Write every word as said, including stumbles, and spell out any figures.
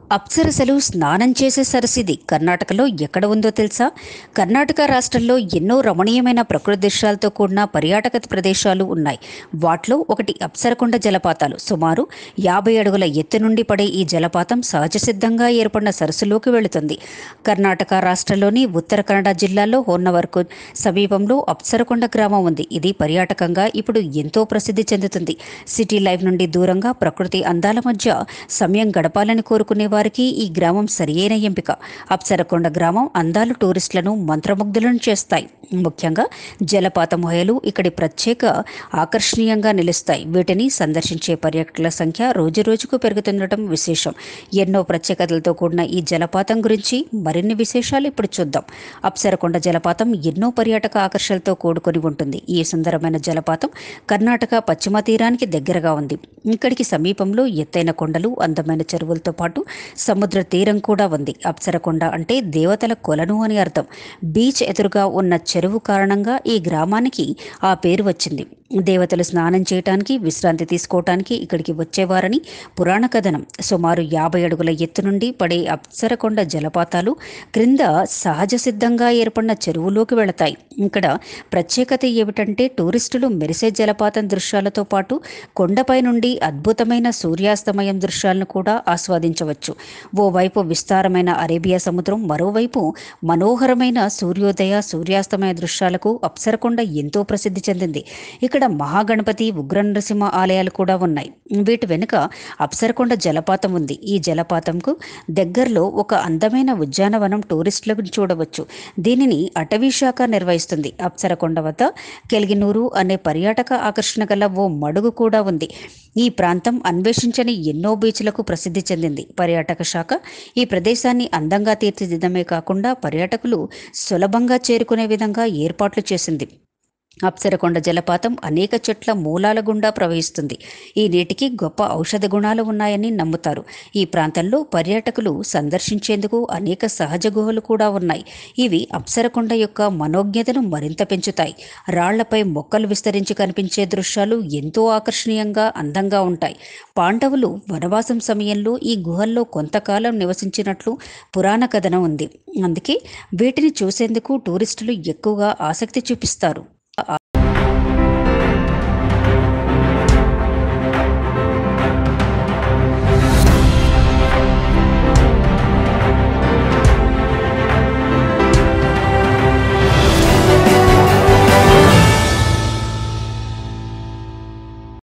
అప్సరసలు స్నానం చేసే సరస్సు కర్ణాటకలో ఎక్కడ ఉందో తెలుసా? కర్ణాటక రాష్ట్రంలో ఎన్నో రమణీయమైన ప్రకృతి దృశ్యాలతో కూడిన పర్యాటక ప్రదేశాలు ఉన్నాయి. వాటిలో ఒకటి అప్సరకొండ జలపాతాలు. సుమారు యాభై అడుగుల ఎత్తు నుండి పడే ఈ జలపాతం సహజ సిద్ధంగా ఏర్పడిన సరస్సులోకి వెళుతుంది. కర్ణాటక రాష్ట్రంలోని ఉత్తర కన్నడ జిల్లాలో హోన్నవర్కు సమీపంలో అప్సరకొండ గ్రామం ఉంది. ఇది పర్యాటకంగా ఇప్పుడు ఎంతో ప్రసిద్ధి చెందుతుంది. సిటీ లైఫ్ నుండి దూరంగా ప్రకృతి అందాల మధ్య సమయం గడపాలని కోరుకునే వారికి ఈ గ్రామం సరియైన ఎంపిక. అప్సరకొండ గ్రామం అందాలు టూరిస్టులను మంత్రముగ్ధులను చేస్తాయి. ముఖ్యంగా జలపాత మొహలు ఇక్కడి ప్రత్యేక ఆకర్షణీయంగా నిలుస్తాయి. వీటిని సందర్శించే పర్యాటకుల సంఖ్య రోజురోజుకు పెరుగుతుండటం విశేషం. ఎన్నో ప్రత్యేకతలతో కూడిన ఈ జలపాతం గురించి మరిన్ని విశేషాలు ఇప్పుడు చూద్దాం. అప్సరకొండ జలపాతం ఎన్నో పర్యాటక ఆకర్షణలతో కూడుకొని ఉంటుంది. ఈ సుందరమైన జలపాతం కర్ణాటక పశ్చిమ తీరానికి దగ్గరగా ఉంది. ఇక్కడికి సమీపంలో ఎత్తైన కొండలు, అందమైన చెరువులతో పాటు సముద్ర తీరం కూడా ఉంది. అప్సరకొండ అంటే దేవతల కొలను అని అర్థం. బీచ్ ఎదురుగా ఉన్న చెరువు కారణంగా ఈ గ్రామానికి ఆ పేరు వచ్చింది. దేవతలు స్నానం చేయటానికి, విశ్రాంతి తీసుకోవటానికి ఇక్కడికి వచ్చేవారని పురాణ కథనం. సుమారు యాభై అడుగుల ఎత్తు నుండి పడే అప్సరకొండ జలపాతాలు క్రింద సహజ సిద్ధంగా ఏర్పడిన చెరువులోకి వెళతాయి. ఇక్కడ ప్రత్యేకత ఏమిటంటే టూరిస్టులు మెరిసే జలపాతం దృశ్యాలతో పాటు కొండపై నుండి అద్భుతమైన సూర్యాస్తమయం దృశ్యాలను కూడా ఆస్వాదించవచ్చు. ఓవైపు విస్తారమైన అరేబియా సముద్రం, మరోవైపు మనోహరమైన సూర్యోదయ సూర్యాస్తమయ దృశ్యాలకు అప్సరకొండ ఎంతో ప్రసిద్ధి చెందింది. ఇక్కడ మహాగణపతి, ఉగ్ర నరసింహ ఆలయాలు కూడా ఉన్నాయి. వీటి వెనుక అప్సరకొండ జలపాతం ఉంది. ఈ జలపాతంకు దగ్గరలో ఒక అందమైన ఉద్యానవనం టూరిస్టులకు చూడవచ్చు. దీనిని అటవీ శాఖ నిర్వహిస్తుంది. అప్సరకొండ వద్ద కెలిగినూరు అనే పర్యాటక ఆకర్షణ గల ఓ మడుగు కూడా ఉంది. ఈ ప్రాంతం అన్వేషించని ఎన్నో బీచ్లకు ప్రసిద్ధి చెందింది. పర్యాటక శాఖ ఈ ప్రదేశాన్ని అందంగా తీర్చిదిద్దడమే కాకుండా పర్యాటకులు సులభంగా చేరుకునే విధంగా ఏర్పాట్లు చేసింది. అప్సరకొండ జలపాతం అనేక చెట్ల మూలాల గుండా ప్రవహిస్తుంది. ఈ నీటికి గొప్ప ఔషధ గుణాలు ఉన్నాయని నమ్ముతారు. ఈ ప్రాంతంలో పర్యాటకులు సందర్శించేందుకు అనేక సహజ గుహలు కూడా ఉన్నాయి. ఇవి అప్సరకొండ యొక్క మనోజ్ఞతను మరింత పెంచుతాయి. రాళ్లపై మొక్కలు విస్తరించి కనిపించే దృశ్యాలు ఎంతో ఆకర్షణీయంగా, అందంగా ఉంటాయి. పాండవులు వనవాసం సమయంలో ఈ గుహల్లో కొంతకాలం నివసించినట్లు పురాణ కథనం ఉంది. అందుకే వీటిని చూసేందుకు టూరిస్టులు ఎక్కువగా ఆసక్తి చూపిస్తారు.